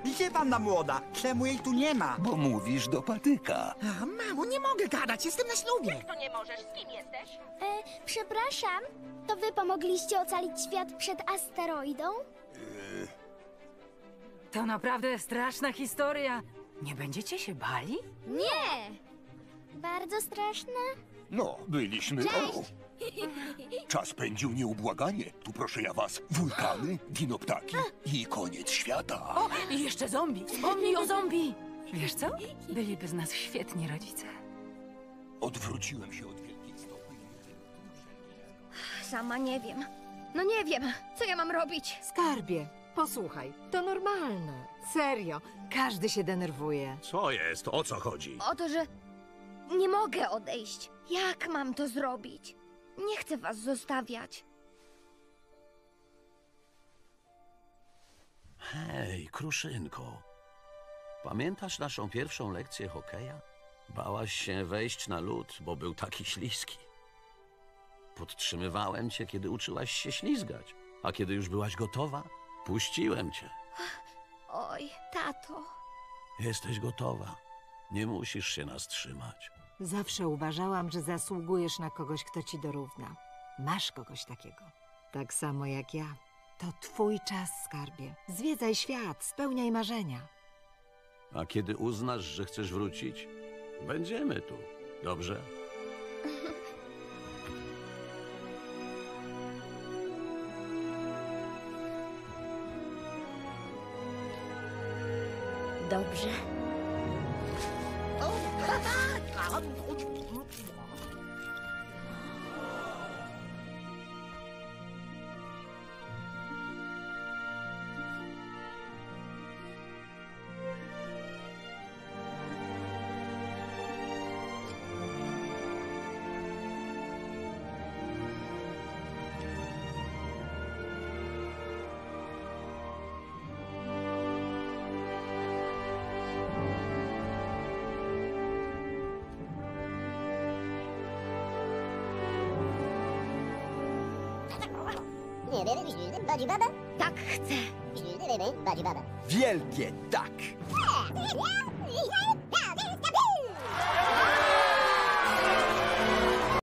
Gdzie panna młoda? Czemu jej tu nie ma? Bo mówisz do patyka. Ach, mamo, nie mogę gadać, jestem na ślubie. To nie możesz, z kim jesteś? Przepraszam, to wy pomogliście ocalić świat przed asteroidą? To naprawdę straszna historia. Nie będziecie się bali? Nie! Bardzo straszne? No, byliśmy... Cześć! Czas pędził nieubłaganie. Tu proszę ja was, wulkany, dinoptaki i koniec świata. O, i jeszcze zombie. Wspomnij o zombie. Wiesz co? Byliby z nas świetni rodzice. Odwróciłem się od wielkiej stopy. Sama nie wiem. No nie wiem, co ja mam robić. Skarbie, posłuchaj, to normalne. Serio, każdy się denerwuje. Co jest? O co chodzi? O to, że nie mogę odejść. Jak mam to zrobić? Nie chcę was zostawiać. Hej, Kruszynko. Pamiętasz naszą pierwszą lekcję hokeja? Bałaś się wejść na lód, bo był taki śliski. Podtrzymywałem cię, kiedy uczyłaś się ślizgać, a kiedy już byłaś gotowa, puściłem cię. Oj, tato. Jesteś gotowa. Nie musisz się nas trzymać. Zawsze uważałam, że zasługujesz na kogoś, kto ci dorówna. Masz kogoś takiego. Tak samo jak ja. To twój czas, skarbie. Zwiedzaj świat, spełniaj marzenia. A kiedy uznasz, że chcesz wrócić, będziemy tu. Dobrze? Dobrze. Tak chcę. Wielkie tak.